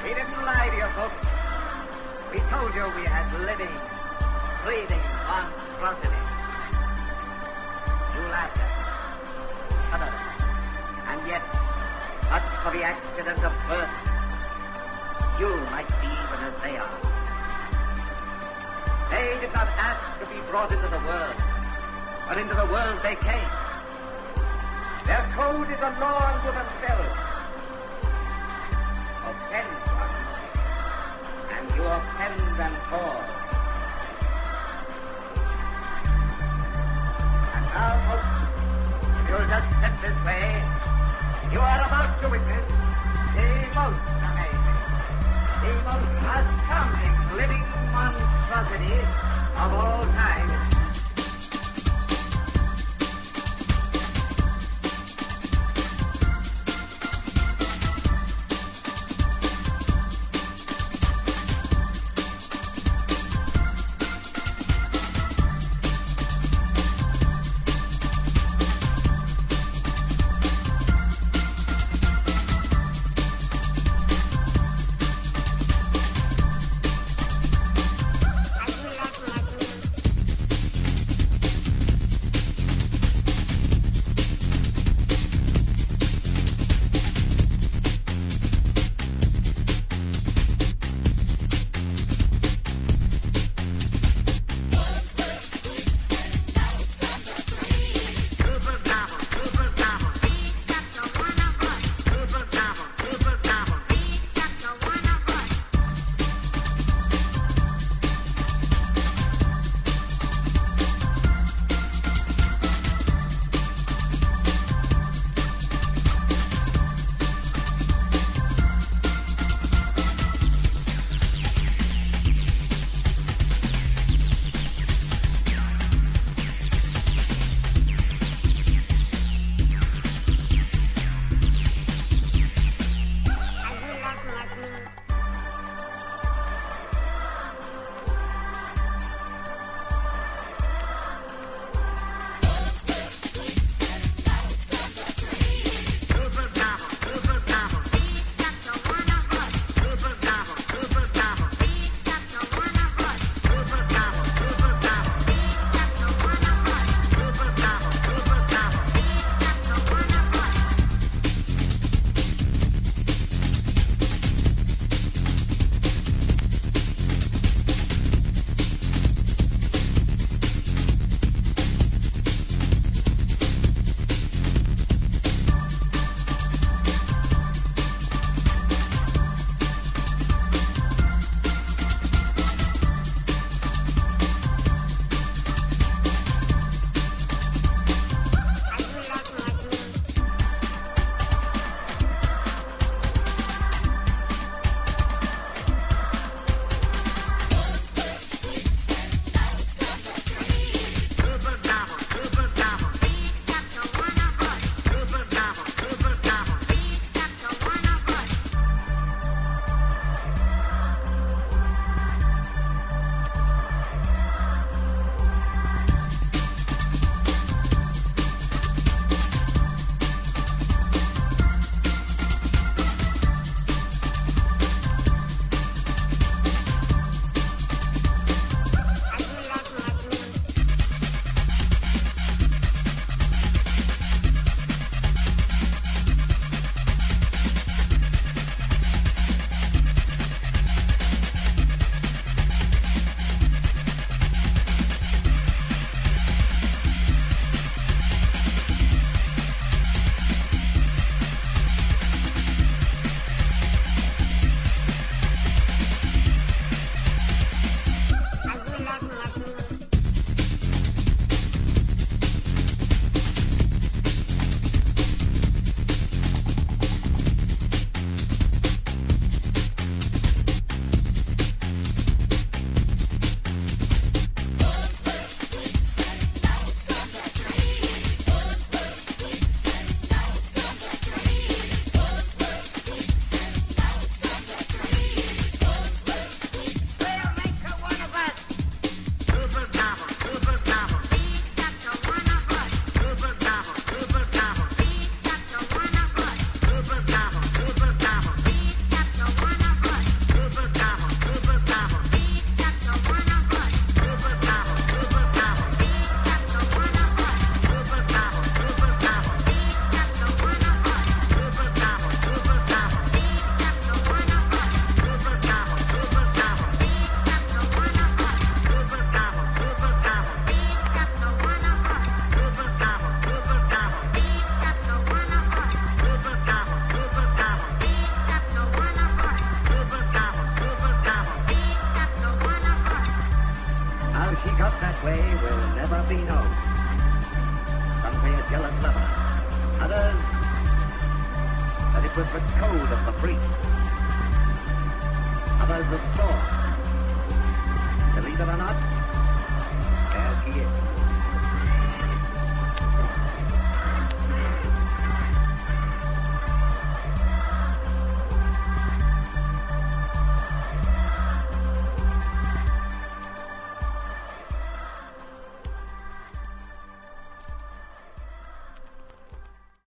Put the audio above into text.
We didn't lie to you, folks. We told you we had living, breathing monstrosities. You laughed at us, shuddered at us, and yet, but for the accident of birth, you might be even as they are. They did not ask to be brought into the world, but into the world they came. Their code is a law unto themselves. Offend one, and you offend them all. And now, folks, if you'll just step this way, you are about to witness the most amazing, the most astounding living monstrosity of all time. was the code of the priest. Others the sword. Believe it or not,